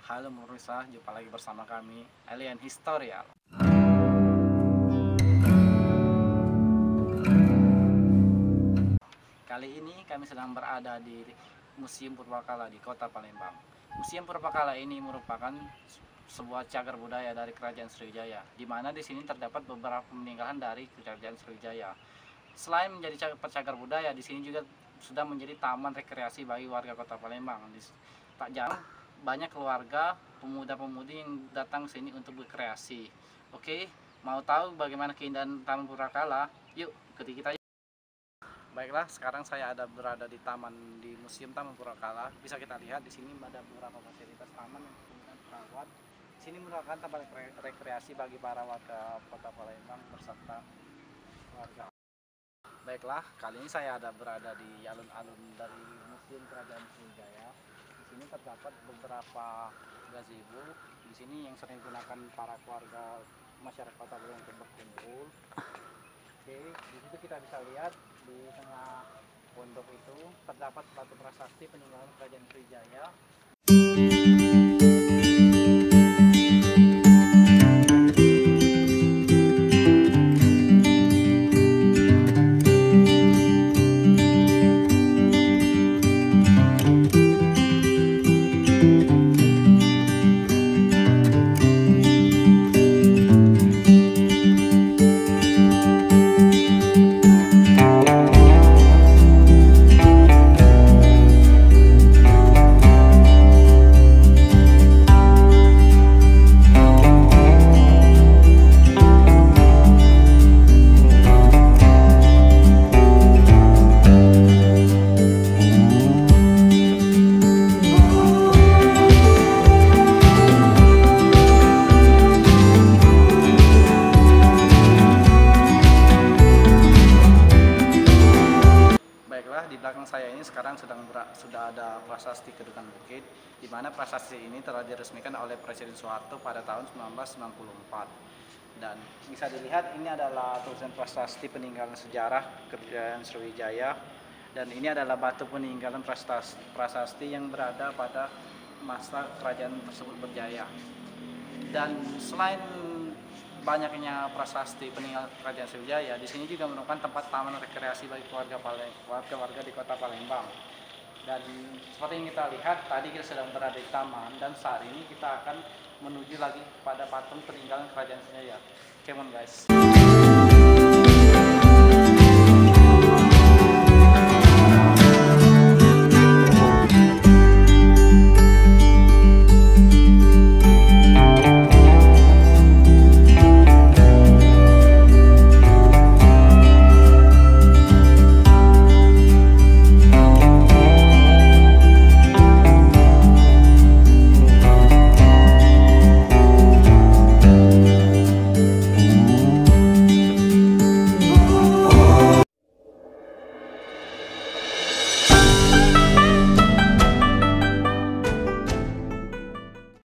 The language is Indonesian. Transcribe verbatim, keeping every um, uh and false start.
Halo pemirsa, jumpa lagi bersama kami Alien Historial. Kali ini kami sedang berada di Museum Purbakala di Kota Palembang. Museum Purbakala ini merupakan sebuah cagar budaya dari Kerajaan Sriwijaya, di mana di sini terdapat beberapa peninggalan dari Kerajaan Sriwijaya. Selain menjadi cagar budaya, di sini juga sudah menjadi taman rekreasi bagi warga Kota Palembang. Tak jarang banyak keluarga pemuda-pemudi yang datang ke sini untuk berkreasi. Oke, mau tahu bagaimana keindahan Taman Purbakala? Yuk, ikuti kita. Yuk. Baiklah, sekarang saya ada berada di taman di Museum Taman Purbakala. Bisa kita lihat di sini ada beberapa fasilitas taman yang kemudian perawat. Di sini merupakan tempat rekreasi bagi para warga Kota Palembang beserta warga. Baiklah, kali ini saya ada berada di alun-alun dari Museum Kerajaan Sriwijaya. Di sini terdapat beberapa gazebo. Di sini yang sering digunakan para keluarga masyarakat Kota Palembang untuk berkumpul. Oke, di situ kita bisa lihat di tengah pondok itu terdapat batu prasasti peninggalan Kerajaan Sriwijaya. Di belakang saya ini sekarang sedang sudah ada prasasti Kedukan Bukit, di mana prasasti ini telah diresmikan oleh Presiden Soeharto pada tahun seribu sembilan ratus sembilan puluh empat. Dan bisa dilihat ini adalah tulisan prasasti peninggalan sejarah Kerajaan Sriwijaya, dan ini adalah batu peninggalan prasasti, prasasti yang berada pada masa kerajaan tersebut berjaya. Dan selain banyaknya prasasti peninggalan Kerajaan Sriwijaya, di sini juga merupakan tempat taman rekreasi bagi keluarga warga-warga di Kota Palembang. Dan seperti yang kita lihat, tadi kita sedang berada di taman, dan saat ini kita akan menuju lagi pada patung peninggalan Kerajaan Sriwijaya. Come on guys.